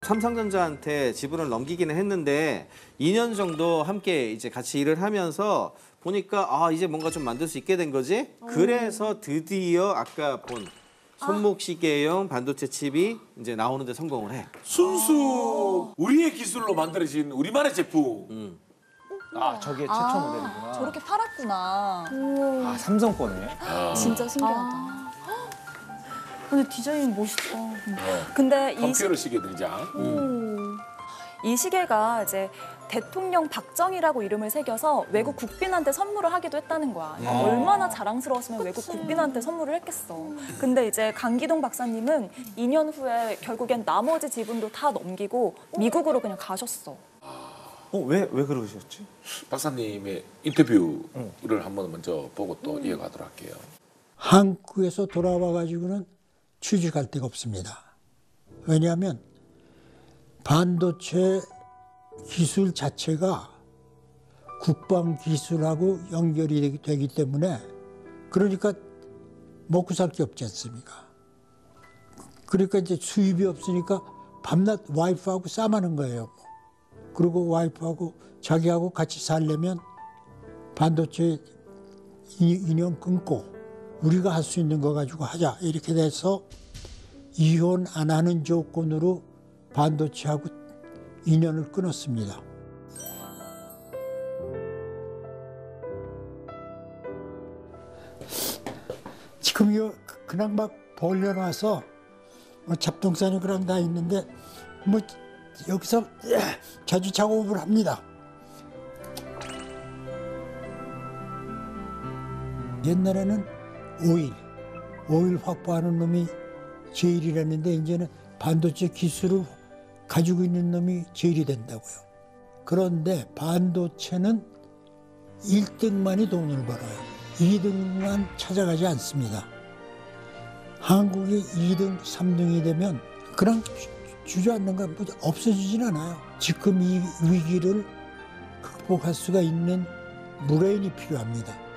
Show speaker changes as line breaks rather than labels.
삼성전자한테 지분을 넘기기는 했는데 2년 정도 함께 이제 같이 일을 하면서 보니까 아 이제 뭔가 좀 만들 수 있게 된 거지. 그래서 드디어 아까 본 손목시계용 반도체 칩이 이제 나오는데 성공을 해.
순수 우리의 기술로 만들어진 우리만의 제품.
아, 저게 최초 모델이구나.
저렇게 팔았구나.
아, 삼성 거네.
진짜 신기하다.
근데 디자인 멋있다. 근데
컴퓨터 시계 등장.
이 시계가 이제 대통령 박정희라고 이름을 새겨서 외국 국빈한테 선물을 하기도 했다는 거야. 얼마나 자랑스러웠으면 외국 국빈한테 선물을 했겠어. 근데 이제 강기동 박사님은 2년 후에 결국엔 나머지 지분도 다 넘기고 미국으로 그냥 가셨어.
왜 그러셨지?
박사님의 인터뷰를 한번 먼저 보고 또 이어가도록 할게요.
한국에서 돌아와 가지고는 취직할 데가 없습니다. 왜냐하면 반도체 기술 자체가 국방 기술하고 연결이 되기 때문에 그러니까 먹고 살 게 없지 않습니까? 그러니까 이제 수입이 없으니까 밤낮 와이프하고 싸마는 거예요. 그리고 와이프하고 자기하고 같이 살려면 반도체 인연 끊고 우리가 할 수 있는 거 가지고 하자 이렇게 돼서 이혼 안 하는 조건으로 반도체하고 인연을 끊었습니다. 지금 이거 그냥 막 벌려놔서 잡동사니 그냥 다 있는데 뭐 여기서 자주 작업을 합니다. 옛날에는 오일 확보하는 놈이 제일이라는데 이제는 반도체 기술을 가지고 있는 놈이 제일이 된다고요. 그런데 반도체는 1등만이 돈을 벌어요. 2등만 찾아가지 않습니다. 한국이 2등, 3등이 되면 그냥 주저앉는 건 없어지진 않아요. 지금 이 위기를 극복할 수가 있는 브레인이 필요합니다.